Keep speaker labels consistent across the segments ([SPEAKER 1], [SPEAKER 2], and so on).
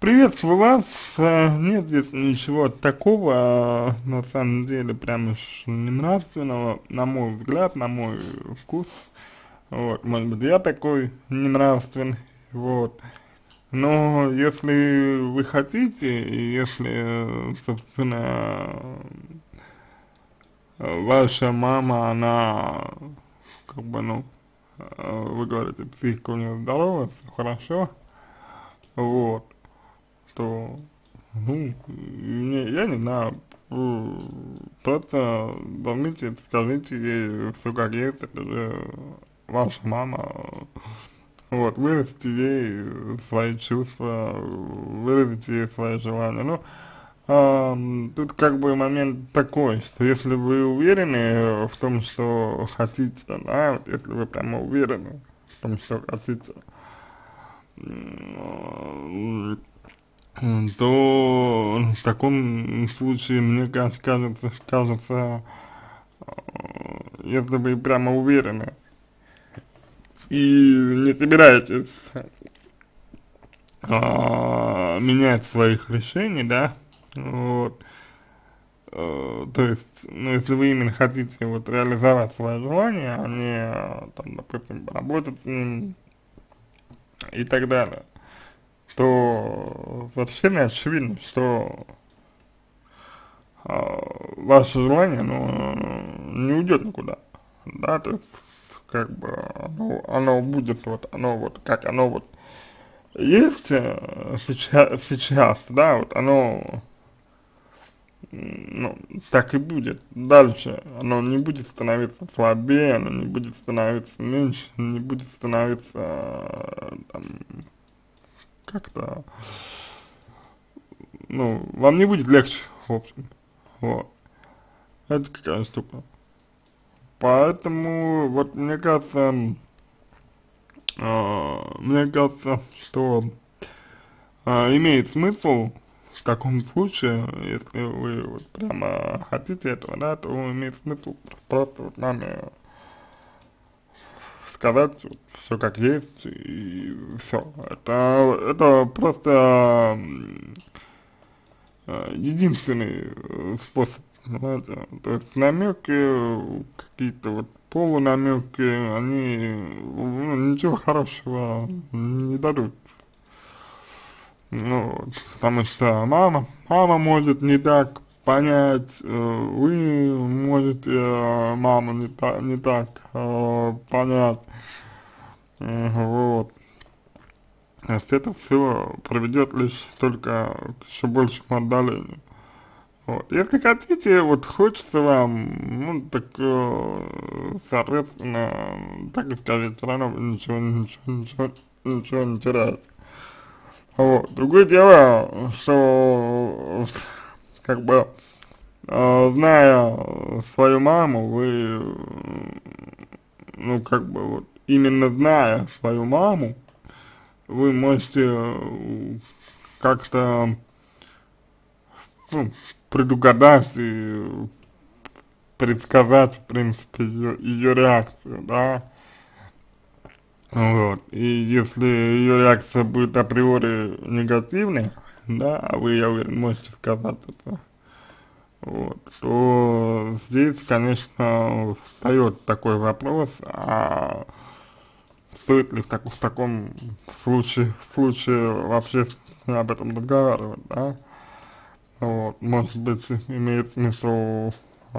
[SPEAKER 1] Приветствую вас. Нет здесь ничего такого, на самом деле, прям уж ненравственного, на мой взгляд, на мой вкус. Вот, может быть, я такой ненравственный, вот. Но если вы хотите, и если, собственно, ваша мама, она, как бы, ну, вы говорите, психика у нее здоровая, все хорошо, вот, то, ну, я не знаю, просто звоните, скажите ей все как есть, это же ваша мама, вот, выразите ей свои чувства, выразите ей свои желания, ну, тут как бы момент такой, что если вы уверены в том, что хотите, да, вот если вы прямо уверены в том, что хотите, то в таком случае, мне кажется, если вы прямо уверены и не собираетесь менять своих решений, да, вот, то есть, ну, если вы именно хотите вот реализовать свое желание, а не, там, допустим, поработать с ним и так далее, то совершенно очевидно, что ваше желание, не уйдет никуда, да, то есть, как бы, оно будет, вот, оно вот, как оно вот есть сейчас, да, вот оно, ну, так и будет дальше, оно не будет становиться слабее, оно не будет становиться меньше, не будет становиться, там, как-то, ну, вам не будет легче, в общем, вот, это какая штука. Поэтому, вот, мне кажется, что имеет смысл в таком случае, если вы вот прямо хотите этого, да, то имеет смысл просто вот маме сказать вот, все как есть и все. Это просто единственный способ, понимаете, то есть намеки, какие-то вот полунамеки, они, ну, ничего хорошего не дадут. Ну, вот, потому что мама может не так понять, вы можете маму не так понять, вот. То есть это все приведет лишь только к еще большему отдалению. Вот. Если хотите, вот хочется вам, ну, так, соответственно, так и скажите, все равно вы ничего не теряете. Вот. Другое дело, что, как бы, зная свою маму, вы, ну, как бы, вот, именно зная свою маму, вы можете как-то, ну, предугадать и предсказать, в принципе, ее реакцию, да, вот, и если ее реакция будет априори негативной, да, а вы, я уверен, можете сказать это, вот, то здесь, конечно, встает такой вопрос, а стоит ли в таком случае вообще об этом разговаривать, да, вот, может быть, имеет смысл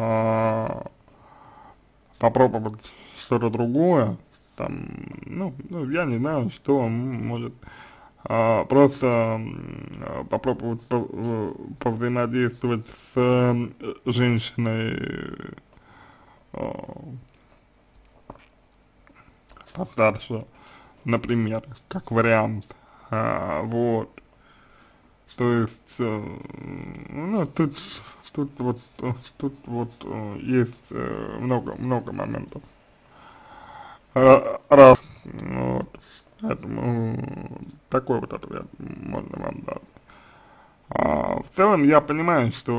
[SPEAKER 1] попробовать что-то другое, там, ну, я не знаю, что может, просто попробовать повзаимодействовать с женщиной а, постарше, например, как вариант, вот, то есть, ну, тут вот есть много моментов, раз, вот, поэтому такой вот ответ можно вам дать. В целом я понимаю, что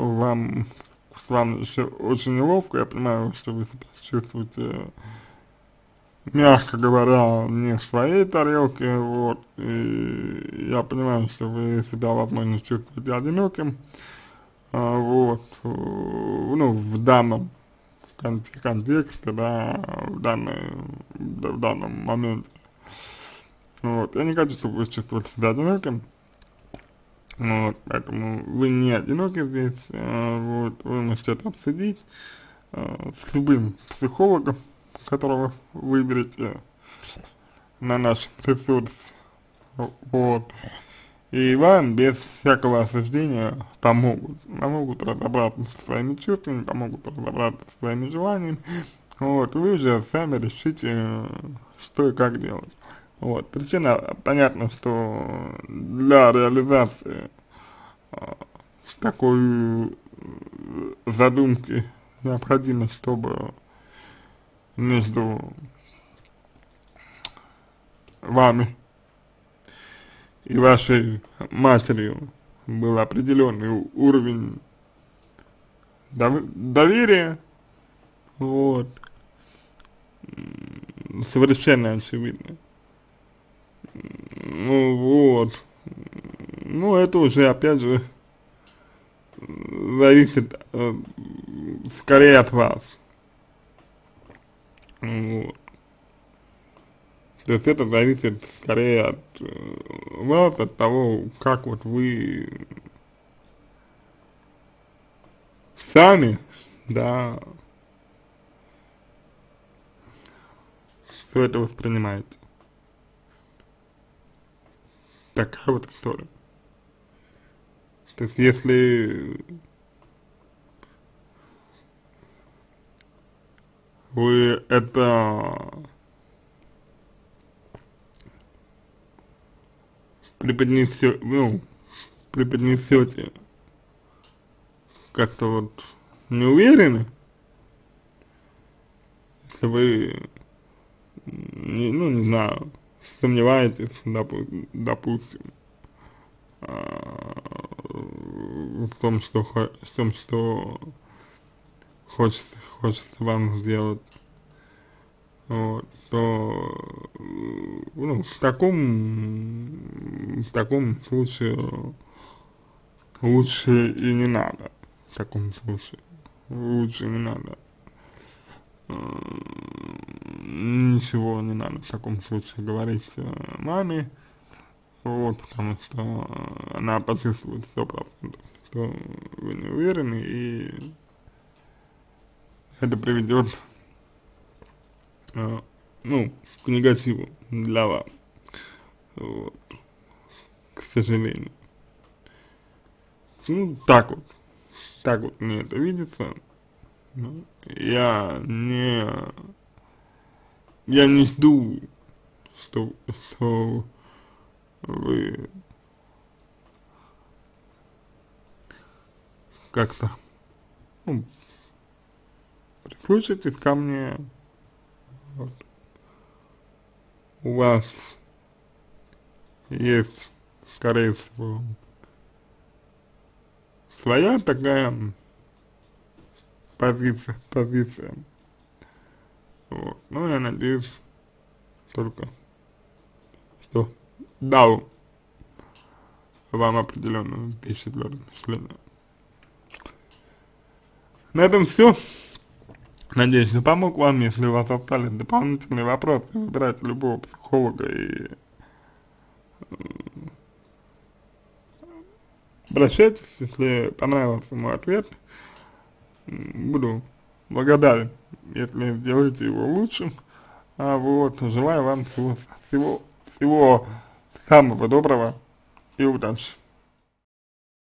[SPEAKER 1] вам еще очень неловко, я понимаю, что вы себя чувствуете мягко говоря, не в своей тарелке, вот, и я понимаю, что вы себя, возможно, чувствуете одиноким, вот, ну, в данном контексте, да, в данном моменте, вот, я не хочу, чтобы вы чувствовали себя одиноким, вот, поэтому вы не одиноки здесь, вот, вы можете это обсудить, с любым психологом, которого выберете на нашем ресурсе, вот, и вам без всякого осуждения помогут разобраться со своими чувствами, помогут разобраться со своими желаниями, вот, вы уже сами решите, что и как делать. Вот, причина, понятно, что для реализации такой задумки необходимо, чтобы между вами и вашей матерью был определенный уровень доверия, вот, совершенно очевидно. Ну вот, ну это уже опять же зависит скорее от вас, вот. То есть это зависит скорее от вас, от того, как вот вы сами, да, все это воспринимаете. Такая вот история. То есть если вы это преподнесете как-то вот не уверены, если вы, ну не знаю, сомневаетесь, допустим, в том, что хочется вам сделать, вот, то, ну, в таком случае лучше и не надо, в таком случае, лучше не надо, ничего не надо в таком случае говорить маме, вот, потому что она почувствует 100%, что вы не уверены, и это приведет, ну, к негативу для вас, вот, к сожалению. Ну, так вот мне это видится. Ну, я не жду, что вы как-то, ну, прислушайтесь ко мне, вот. У вас есть, скорее всего, своя такая позиция, вот. Ну, я надеюсь только, что дал вам определенную пищу для размышления. На этом все. Надеюсь, я помог вам. Если у вас остались дополнительные вопросы, выбирайте любого психолога и обращайтесь, если понравился мой ответ. Буду благодарен, если сделаете его лучшим. Вот, желаю вам всего самого доброго и удачи.